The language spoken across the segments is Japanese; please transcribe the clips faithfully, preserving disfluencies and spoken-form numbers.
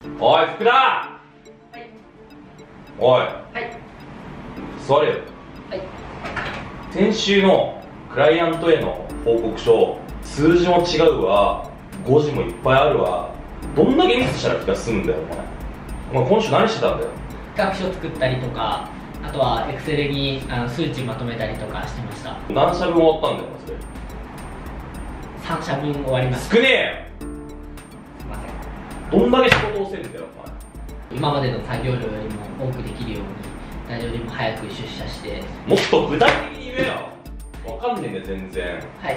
おい福田。はい。おい。はい。座れよ。はい。先週のクライアントへの報告書、数字も違うわ、誤字もいっぱいあるわ。どんだけミスしたら気が済むんだよお前。お前今週何してたんだよ。 企画書作ったりとか、あとはエクセルにあの数値まとめたりとかしてました。 何社分終わったんだよそれ。 さん社分終わりました。 少ねえよ。 すいません。 どんだけ仕事をせんだよお前。 今までの作業量よりも多くできるように誰よりも早く出社して。 もっと具体的に言えよ。わかんねえんだよ全然。 はい。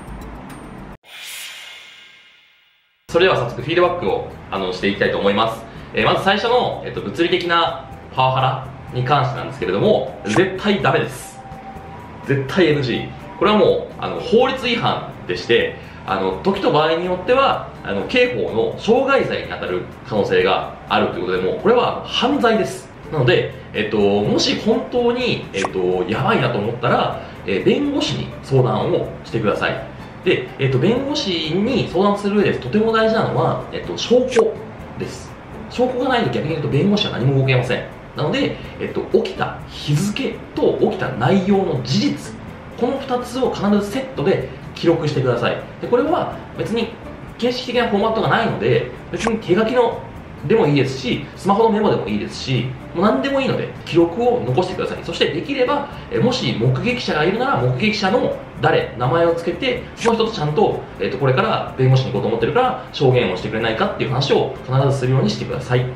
それでは早速フィードバックをあのしていきたいと思います。えー、まず最初の、えっと、物理的なパワハラに関してなんですけれども、絶対ダメです。絶対 エヌジー。これはもうあの法律違反でして、あの時と場合によってはあの刑法の傷害罪に当たる可能性があるということで、もうこれは犯罪です。なので、えっと、もし本当に、えっと、やばいなと思ったら、えー、弁護士に相談をしてください。で、えっと、弁護士に相談する上でとても大事なのは、えっと、証拠です。証拠がないと逆に言うと弁護士は何も動けません。なので、えっと、起きた日付と起きた内容の事実、このふたつを必ずセットで記録してください。でこれは別に形式的なフォーマットがないので、別に手書きのでもいいですし、スマホのメモでもいいですし、もう何でもいいので記録を残してください。そしてできれば、えもし目撃者がいるなら目撃者の誰、名前をつけて、その人とちゃんと、えー、とこれから弁護士に行こうと思ってるから証言をしてくれないかっていう話を必ずするようにしてください。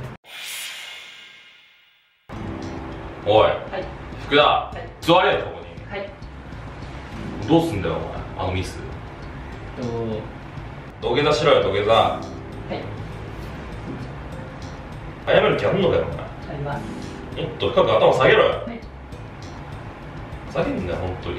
おい、はい、福田、はい、座れよそこに。はい。どうすんだよお前、あのミス。土下座しろよ土下座。はい。謝る気あんのかよお前。 あります。 もっと深く頭下げろよ。はい。下げんだよ本当に。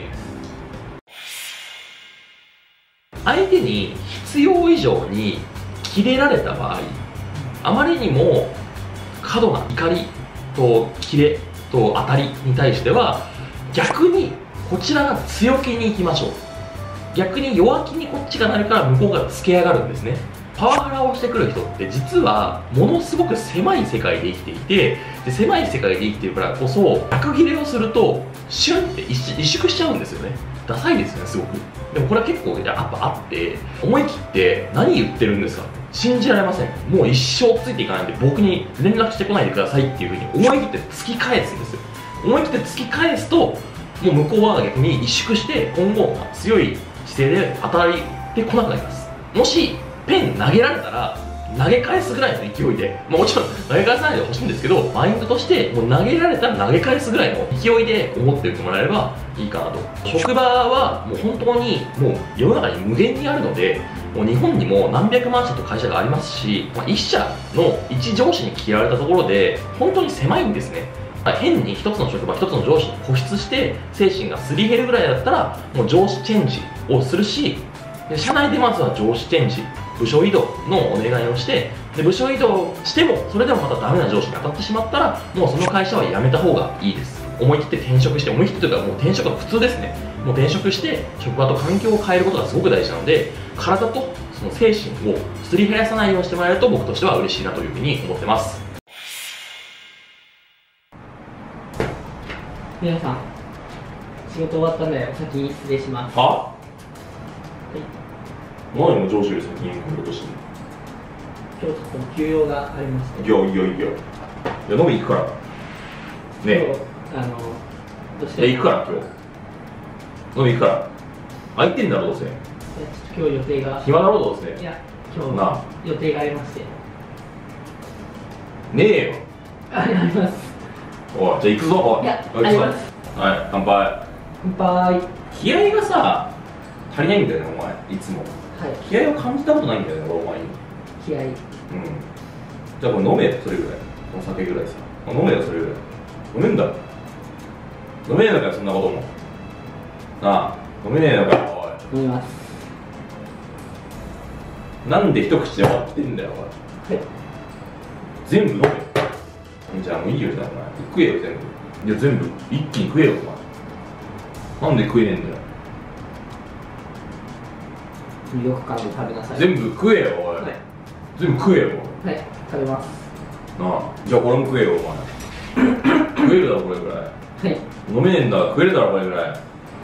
相手に必要以上にキレられた場合、あまりにも過度な怒りとキレと当たりに対しては、逆にこちらが強気にいきましょう。逆に弱気にこっちがなるから向こうがつけ上がるんですね。パワハラをしてくる人って実はものすごく狭い世界で生きていて、で狭い世界で生きているからこそ逆ギレをするとシュンって萎縮しちゃうんですよね。ダサいですよねすごく。でもこれは結構やっぱあって、思い切って何言ってるんですか、信じられません。もう一生ついていかないんで僕に連絡してこないでくださいっていうふうに思い切って突き返すんですよ。思い切って突き返すと、もう向こうは逆に萎縮して今後強い姿勢で当たりてこなくなります。もしペン投げられたら投げ返すぐらいの勢いで、まあ、もちろん投げ返さないでほしいんですけど、マインドとしてもう投げられたら投げ返すぐらいの勢いで思っておいてもらえればいいかなと。職場はもう本当にもう世の中に無限にあるので、もう日本にも何百万社と会社がありますし、まあ、一社の一上司に決められたところで本当に狭いんですね。変に一つの職場一つの上司に固執して精神がすり減るぐらいだったらもう上司チェンジをするし、で社内でまずは上司チェンジ、部署移動のお願いをして、で部署移動してもそれでもまたダメな上司に当たってしまったらもうその会社は辞めた方がいいです。思い切って転職して、思い切ってというかもう転職は普通ですね。もう転職して職場と環境を変えることがすごく大事なので、体とその精神をすり減らさないようにしてもらえると僕としては嬉しいなというふうに思ってます。 皆さん、仕事終わったのでお先に失礼します。 は？ はい、 何も上司より先に来るとしても。 今日ちょっと休養がありまして。 いやいやいや、いや飲み行くから。ねえ。 あのどうしてえ行くから今日。飲み行くから。空いてんだろどうせ。いやちょっと今日予定が。 暇だろどうせ。 いや今日予定がありまして。 ねえよ。 あります。 おい、じゃあ行くぞ。おい、 いや、あります。 はい、乾杯。 乾杯。 気合がさ、足りないんだよね、お前、いつも。はい。気合を感じたことないんだよね、俺、お前に。 気合。うん。 じゃあ、これ飲めよ、それぐらい。お酒ぐらいさ。飲めよ、それぐらい。飲めんだろ。飲めねえのかよ、そんなことも。なあ、飲めねえのかよ、 おい。飲みます。 なんで一口で終わってんだよ、おい。はい。全部飲めよ。じゃあもういいよじゃあお前食えよ全部。いや全部一気に食えよお前。なんで食えねえんだよ。 よく噛んで食べなさい。 全部食えよおい、はい、全部食えよ。 はい、食べます。 なあ、じゃあこれも食えよ、お前。食えるだろ、これぐらい。 はい。 飲めねえんだ、食えるだろ、これぐらい。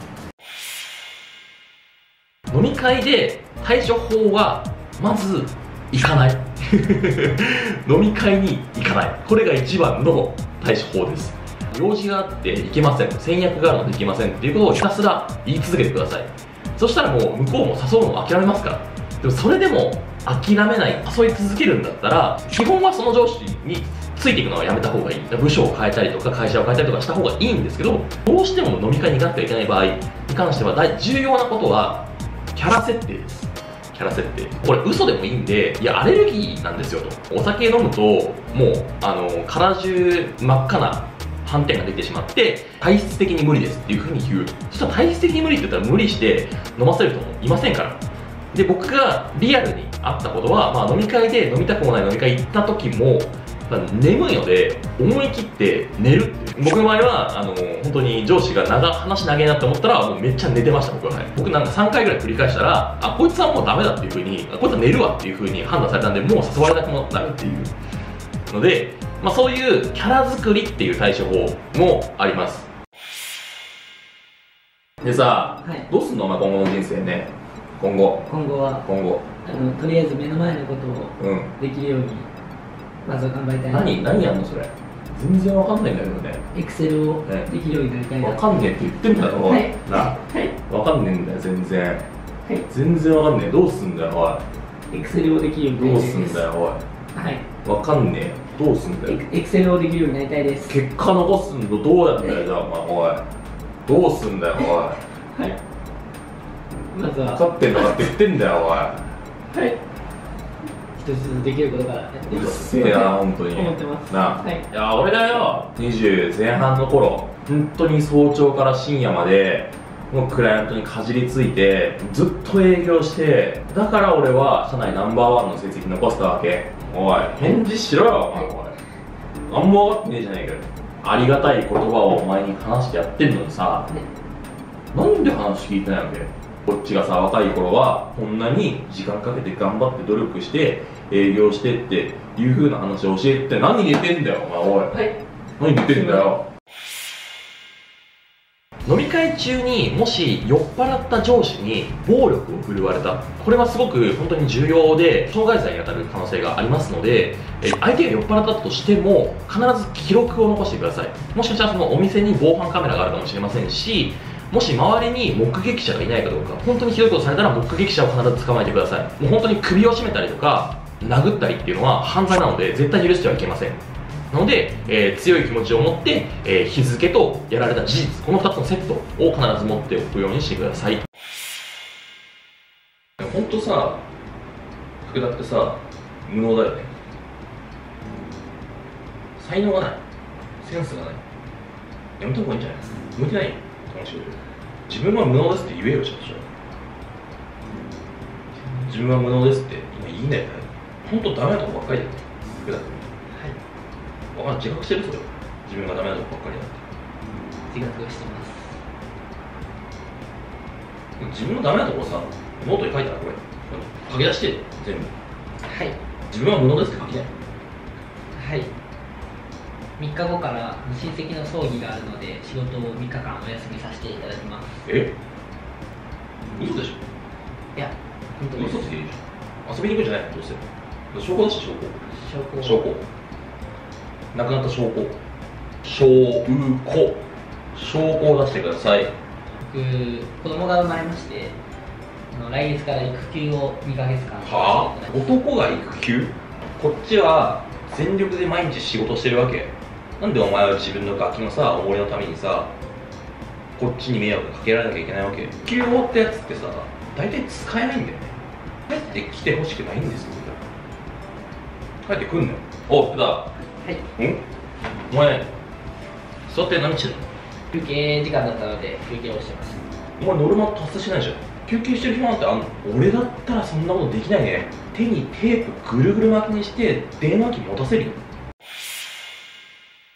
飲み会で対処法は、まず、行かない。飲み会に行かない。これが一番の対処法です。用事があって行けません、戦略があるので行けませんっていうことをひたすら言い続けてください。そしたらもう向こうも誘うのを諦めますから。でもそれでも諦めない、誘い続けるんだったら、基本はその上司についていくのはやめた方がいい。部署を変えたりとか会社を変えたりとかした方がいいんですけど、どうしても飲み会に行かなきゃいけない場合に関しては大重要なことはキャラ設定です。キャラ設定、これ嘘でもいいんで、いやアレルギーなんですよと。お酒飲むともうあの体中真っ赤な斑点ができてしまって体質的に無理ですっていうふうに言う。そしたら体質的に無理って言ったら無理して飲ませる人もいませんから。で、僕がリアルにあったことは、まあ、飲み会で飲みたくもない飲み会行った時も眠いので思い切って寝るっていう。僕の場合はあの本当に上司が長話長いなって思ったらもうめっちゃ寝てました。僕は、はい、僕なんかさんかいぐらい繰り返したら、あ、こいつはもうダメだっていうふうに、こいつは寝るわっていうふうに判断されたんで、もう誘われなくなるっていうので、まあ、そういうキャラ作りっていう対処法もあります。でさ、はい、どうすんのお前今後の人生ね。今後今後は今後あのとりあえず目の前のことをできるように、うん、まずは頑張りたい。 何何やんのそれ。全然わかんないんだけどね。 エクセルをできるようになりたいな。 わかんねえって言ってんだろ、はい、なあ、はい、わかんねえんだよ全然、はい、全然わかんねえ。どうすんだよおい。 エクセルをできるようになりたいです。 どうすんだよおい。 はい、 わかんねえ。どうすんだよ。 エクセルをできるようになりたいです。 結果残すのどうやんだよじゃあお前。おいどうすんだよおい。 はい、まずは分かってんのかって言ってんだよおい。 はい、一つずつできることからやっていこう。うっせえな本当に思ってますな、はい、いや俺だよにじゅう前半の頃、本当に早朝から深夜までもうクライアントにかじりついてずっと営業して、だから俺は社内ナンバーワンの成績残したわけ。おい返事しろよお前。おいあんま分かってねえじゃねえかよ。ありがたい言葉をお前に話してやってんのにさ、なんで話聞いてないわけ。こっちがさ若い頃はこんなに時間かけて頑張って努力して営業してっていう風な話を教えて何言ってんだよお前。おい、はい、何言ってんだよ。飲み会中にもし酔っ払った上司に暴力を振るわれた、これはすごく本当に重要で傷害罪に当たる可能性がありますので、相手が酔っ払ったとしても必ず記録を残してください。もしかしたらそのお店に防犯カメラがあるかもしれませんし、もし周りに目撃者がいないかどうか、本当にひどいことされたら目撃者を必ず捕まえてください。もう本当に首を絞めたりとか殴ったりっていうのは犯罪なので絶対許してはいけません。なので、えー、強い気持ちを持って、えー、日付とやられた事実、このふたつのセットを必ず持っておくようにしてください。本当さ、福田ってさ、無能だよね。才能がない、センスがない。やめた方がいいんじゃないですか。向いてないよ、この仕事。自分は無能ですって言えよ、ちょっと。自分は無能ですって今言いないよね。本当ダメなとこばっかりだよ、福田君。わかんない、自覚してるそれ。自分がダメなとこばっかりだって。 自覚してます。 自分のダメなところさ、ノートに書いたらこれ書き出して全部。 はい。 自分は無能ですって書きない。 はい。みっかごから親戚の葬儀があるので仕事をみっかかんお休みさせていただきます。 え？嘘でしょ？ いや、本当に嘘つけるじゃん。遊びに行くんじゃないのどうせ。証拠だし、証拠。 証拠。 証拠。亡くなった証拠。証拠。証拠を出してください。 僕、子供が生まれまして、あの来月から育休をにかげつかん。 はあ？男が育休？こっちは全力で毎日仕事してるわけ。なんでお前は自分のガキのさ、思いのためにさ、こっちに迷惑かけられなきゃいけないわけ。育休終わったやつってさ、大体使えないんだよね。帰ってきてほしくないんですよ。帰ってくんのよ。お、福田。はい。ん？お前、座って何してんの？ 休憩時間だったので休憩をしてます。 お前ノルマ達成してないじゃん。休憩してる暇なんてあんの？俺だったらそんなことできないね。手にテープぐるぐる巻きにして電話機持たせるよ。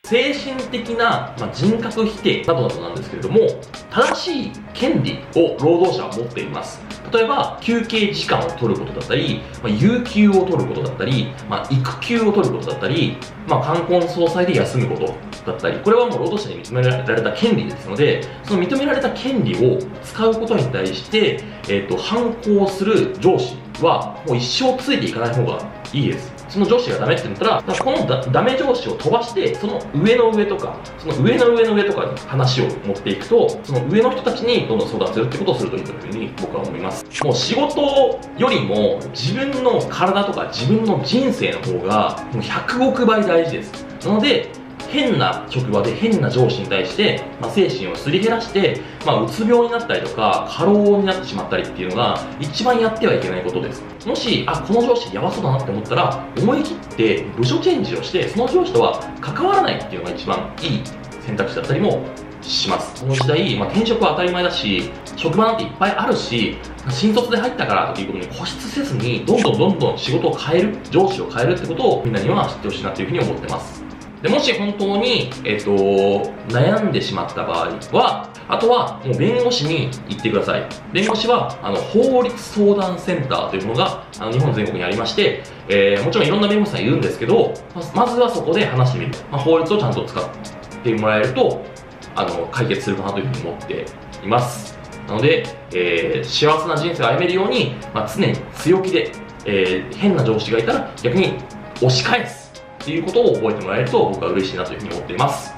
精神的な、まあ、人格否定などなどなんですけれども、正しい権利を労働者は持っています。例えば休憩時間を取ることだったり、まあ、有給を取ることだったり、まあ、育休を取ることだったり、まあ、冠婚葬祭で休むことだったり、これはもう労働者に認められた権利ですので、その認められた権利を使うことに対して、えーと、反抗する上司はもう一生ついていかない方がいいです。その上司がダメって言ったら、このダダメ上司を飛ばして、その上の上とか、その上の上の上とかに話を持っていくと、その上の人たちにどんどん相談するってことをするといいというふうに僕は思います。もう仕事よりも自分の体とか自分の人生の方がもうひゃくおくばい大事です。なので、変な職場で変な上司に対して、まあ、精神をすり減らして、まあ、うつ病になったりとか過労になってしまったりっていうのが一番やってはいけないことです。もしあこの上司やばそうだなって思ったら、思い切って部署チェンジをしてその上司とは関わらないっていうのが一番いい選択肢だったりもします。この時代、まあ、転職は当たり前だし、職場なんていっぱいあるし、新卒で入ったからということに固執せずに、どんどんどんどん仕事を変える、上司を変えるってことをみんなには知ってほしいなというふうに思ってます。でもし本当に、えっと、悩んでしまった場合は、あとはもう弁護士に行ってください。弁護士はあの法律相談センターというものがあの日本全国にありまして、えー、もちろんいろんな弁護士さんいるんですけど、まずはそこで話してみる。まあ、法律をちゃんと使ってもらえるとあの解決するかなというふうに思っています。なので、えー、幸せな人生を歩めるように、まあ、常に強気で、えー、変な上司がいたら逆に押し返すっていうことを覚えてもらえると僕は嬉しいなというふうに思っています。